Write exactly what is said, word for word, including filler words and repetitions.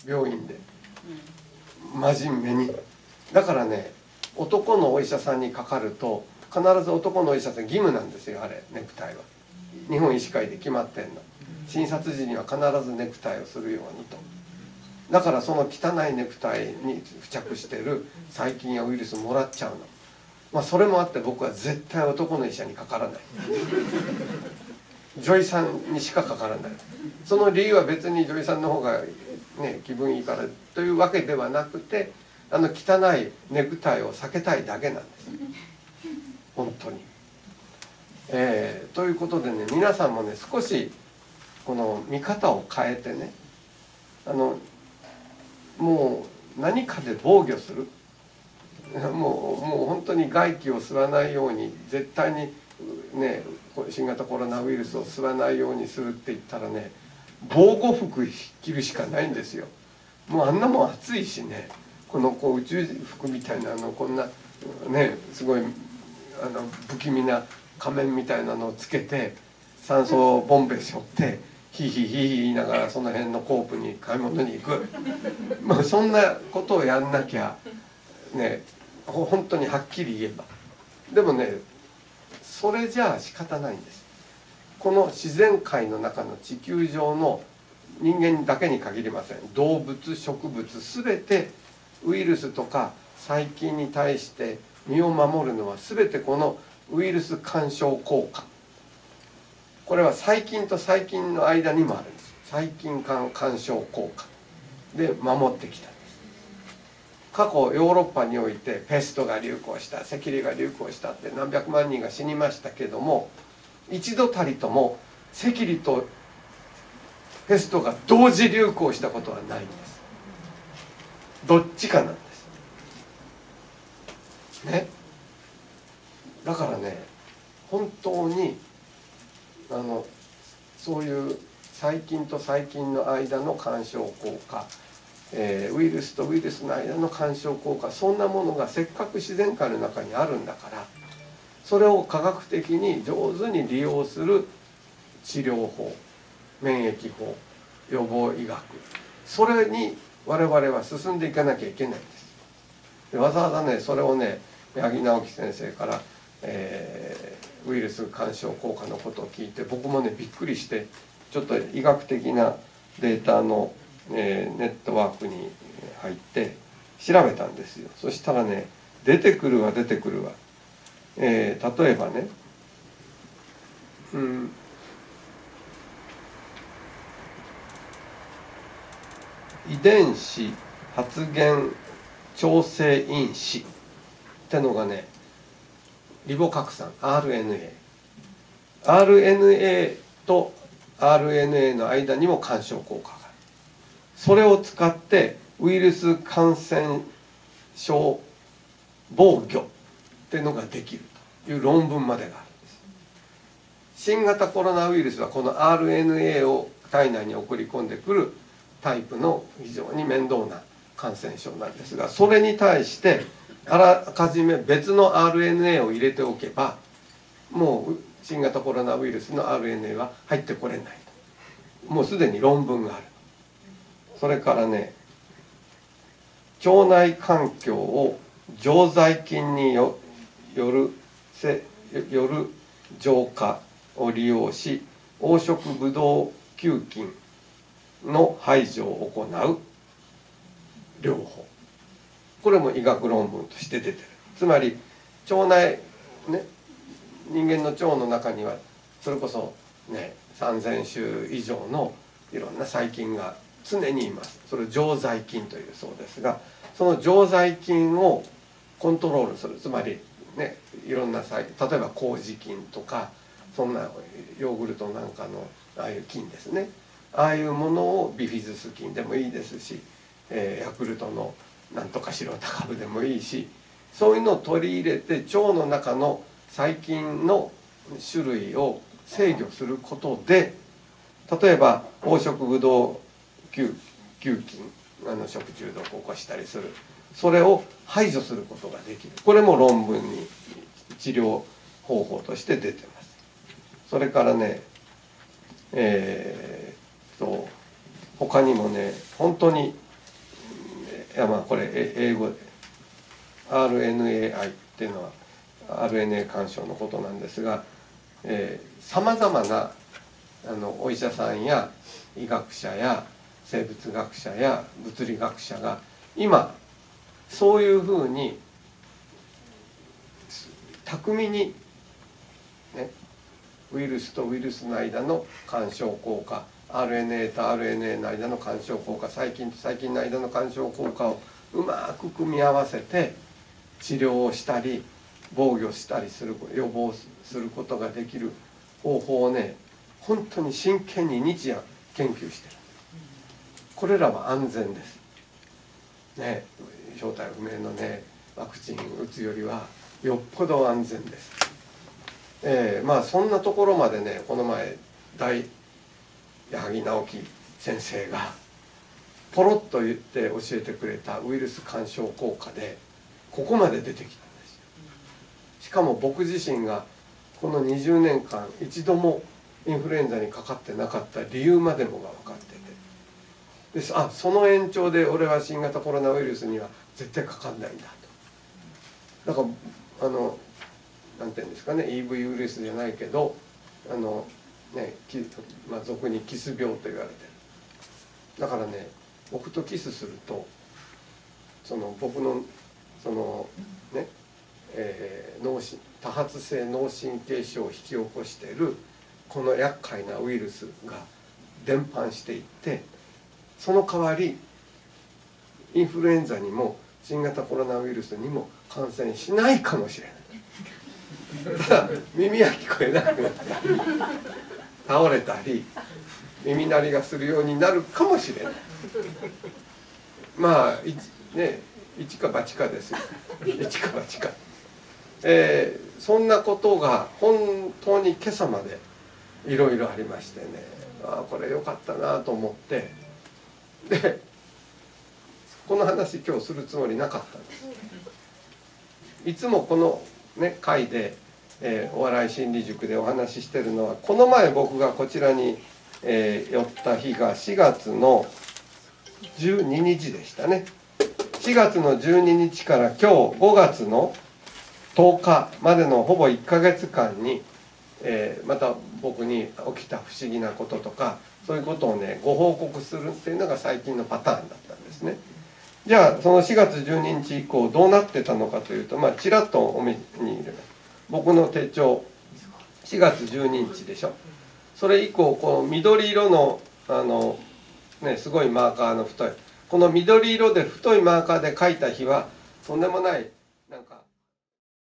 病院で真面目に。だからね、男のお医者さんにかかると必ず男のお医者さん義務なんですよ、あれネクタイは。日本医師会で決まってんの。診察時には必ずネクタイをするようにと。だからその汚いネクタイに付着してる細菌やウイルスもらっちゃうの。まあそれもあって僕は絶対男の医者にかからない。女医さんにしかかからない。その理由は別に女医さんの方がね気分いいからというわけではなくて、あの汚いネクタイを避けたいだけなんです本当に。えー、ということでね、皆さんもね少しこの見方を変えてね、あのもう何かで防御する、もうもう本当に外気を吸わないように、絶対にね新型コロナウイルスを吸わないようにするって言ったらね、防護服着るしかないんですよ。もうあんなもん暑いしね、このこう宇宙服みたいなのこんなねすごいあの不気味な仮面みたいなのをつけて酸素ボンベ背負ってヒーヒーヒーヒー言いながらその辺のコープに買い物に行く、まあそんなことをやんなきゃね、本当にはっきり言えば。でもねそれじゃあ仕方ないんです。この自然界の中の地球上の人間だけに限りません。動物植物全てウイルスとか細菌に対して身を守るのは全てこのウイルス干渉効果。これは細菌と細菌の間にもあるんです。細菌間干渉効果で守ってきたんです。過去ヨーロッパにおいてペストが流行した、赤痢が流行したって何百万人が死にましたけども、一度たりとも赤痢とペストが同時流行したことはないんです。どっちかなんですね。だからね本当にあのそういう細菌と細菌の間の干渉効果、えー、ウイルスとウイルスの間の干渉効果、そんなものがせっかく自然界の中にあるんだから、それを科学的に上手に利用する治療法、免疫法、予防医学、それに我々は進んでいかなきゃいけないんです。でわざわざねそれをね八木直樹先生から、えー、ウイルス干渉効果のことを聞いて、僕もねびっくりして、ちょっと医学的なデータの、えー、ネットワークに入って調べたんですよ。そしたらね出てくるわ出てくるわ、えー、例えばね、うん遺伝子発現調整因子ってのがね、リボ核酸 アールエヌエー アールエヌエー と アールエヌエー の間にも干渉効果がある。それを使ってウイルス感染症防御っていうのができるという論文までがあるんです。新型コロナウイルスはこの アールエヌエー を体内に送り込んでくるタイプの非常に面倒な感染症なんですが、それに対してあらかじめ別の アールエヌエー を入れておけば、もう新型コロナウイルスの アールエヌエー は入ってこれないと、もうすでに論文がある。それからね、腸内環境を常在菌によるせよる浄化を利用し、黄色ブドウ球菌の排除を行う療法、これも医学論文として出てる。つまり腸内ね、人間の腸の中にはそれこそねさんぜん種以上のいろんな細菌が常にいます。それを常在菌というそうですが、その常在菌をコントロールする、つまりねいろんな細菌、例えば麹菌とかそんなヨーグルトなんかのああいう菌ですね、ああいうものをビフィズス菌でもいいですし、えー、ヤクルトのなんとか白タ株でもいいし、そういうのを取り入れて腸の中の細菌の種類を制御することで、例えば黄色ブドウ球菌、あの食中毒を起こしたりする、それを排除することができる。これも論文に治療方法として出てます。それからね、えー、と他にもね本当にいやまあこれ英語で アールエヌエーアイ っていうのは アールエヌエー 干渉のことなんですが、さまざまなあのお医者さんや医学者や生物学者や物理学者が今そういうふうに巧みに、ね、ウイルスとウイルスの間の干渉効果、 アールエヌエー と アールエヌエー の間の干渉効果、細菌と細菌の間の干渉効果をうまく組み合わせて治療をしたり防御したりする、予防することができる方法をね、本当に真剣に日夜研究してる。これらは安全ですね。正体不明のねワクチン打つよりはよっぽど安全です。えー、まあそんなところまでね、この前大矢作直樹先生がポロッと言って教えてくれたウイルス干渉効果でここまで出てきたんですよ。しかも僕自身がこのにじゅうねんかん一度もインフルエンザにかかってなかった理由までもが分かってて、です、あ、その延長で俺は新型コロナウイルスには絶対かかんないんだと。だからあのなんていうんですかね、 イーブイ ウイルスじゃないけどあのね、まあ、俗にキス病と言われてる。だからね、僕とキスするとその僕のそのね、えー、脳神多発性脳神経症を引き起こしているこの厄介なウイルスが伝播していって、その代わりインフルエンザにも新型コロナウイルスにも感染しないかもしれない。ただ耳は聞こえなくなったり倒れたり耳鳴りがするようになるかもしれない。まあいね、一か八かですよ。一か八か。えー、そんなことが本当に今朝までいろいろありましてね、ああこれ良かったなと思って、でこの話今日するつもりなかったんです。いつもこのね会で、えー、お笑い心理塾でお話ししてるのは、この前僕がこちらに、えー、寄った日がしがつのじゅうににちでしたね。しがつのじゅうににちから今日ごがつのとおかまでのほぼいっかげつかんに、えー、また僕に起きた不思議なこととかそういうことをねご報告するっていうのが最近のパターンだったんですね。じゃあそのしがつじゅうににち以降どうなってたのかというと、まあちらっとお目に入れます。僕の手帳しがつじゅうににちでしょ。それ以降この緑色のあのねすごいマーカーの太いこの緑色で太いマーカーで書いた日はとんでもないなんか